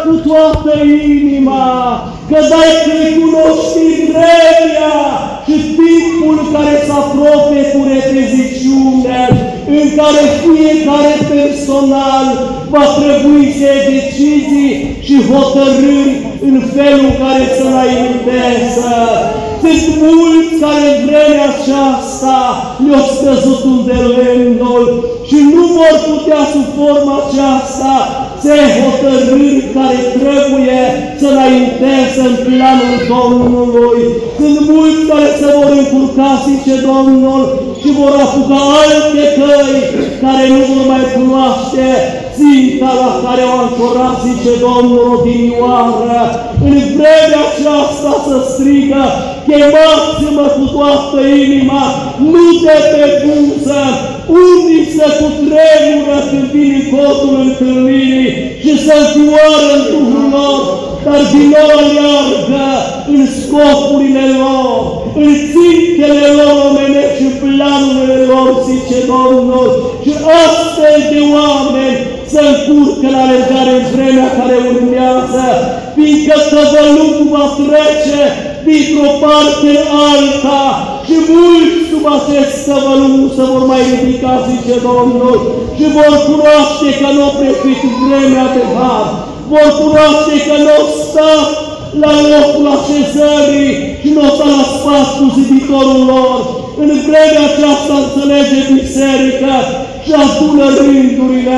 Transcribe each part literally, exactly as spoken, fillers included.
cu toată inima, că dai că-i cunoști vremea și timpul care se apropie cu repeziciune, în care fiecare personal va trebui să ia decizii și hotărâri în felul care să înainteze. Sunt mulți care în vremea aceasta le-au scăzut unde lemnul și nu vor putea sub forma aceasta să ia hotărâri care trebuie să înainteze în planul Domnului. Sunt mulți care se vor încurca, zice Domnul, și vor apuca alte căi care nu vor mai cunoaște ținta la care o ancorat, zice Domnul, odinioară. În vremea aceasta să strigă: chemați-mă cu toată inima, nu de pe buză, unii să cutremură când vine codul întâlnirii și să-l fioară în Duhul lor, dar din nou aleargă în scopurile lor, în țintele lor omenești și planurile lor, zice Domnul, și astfel de oameni să încurcă la alergare în vremea care urmează, fiindcă tăvălugul va trece dintr-o parte alta și mulți sub acest tăvălug nu se vor mai ridica, zice Domnul, și vor cunoaște că nu au prețuit vremea de har, vor cunoaște că nu au stat la locul așezării și nu au stat la spațiul ziditorul lor. În vremea aceasta înțelege biserica și adună rândurile,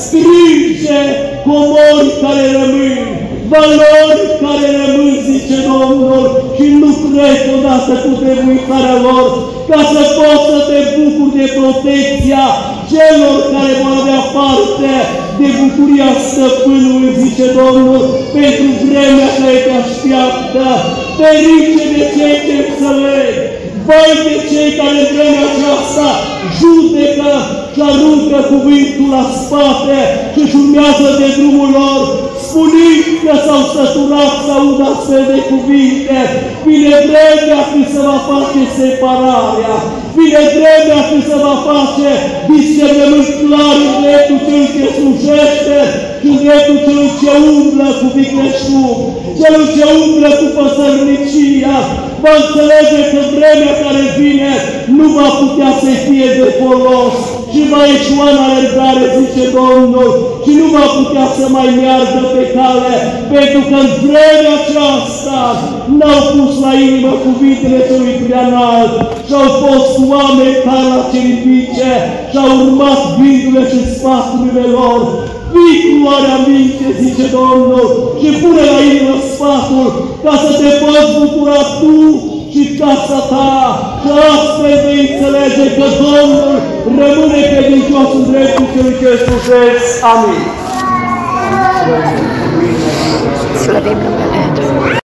strânge comori care rămân, valori care rămân, zice Domnul, și nu trec odată cu trebuitarea lor, ca să poți să te bucuri de protecția celor care vor avea parte de bucuria stăpânului, zice Domnul, pentru vremea care te așteaptă. Ferice de cei ce înțeleg, vai de cei care în vremea aceasta judecă și aruncă cuvântul la spate și își urmează de drumul lor, spunând că s-au săturat să audă astfel de cuvinte. Vine vremea când se va face separarea, vine vremea când se va face discernământ clar în dreptul celui ce slujește și în dreptul celui ce umblă cu vicleșug, celui ce umblă cu păsărnicia. Va înțelege că vremea care vine nu va putea să fie de folos și va ieșua în alergare, zice Domnul, și nu va putea să mai meargă pe cale, pentru că în vremea aceasta n-au pus la inimă cuvintele celui preanalt și au fost oameni ca la ceripice și au urmat gândurile și sfaturile lor. Fii cu luarea minte, zice Domnul, și pune la inimă sfatul ca să te poți bucura tu și casa ta, și astfel vei înțelege că Domnul rămâne credincios în dreptul celui ce slujesc. Amin. Slăvim numele Domnului.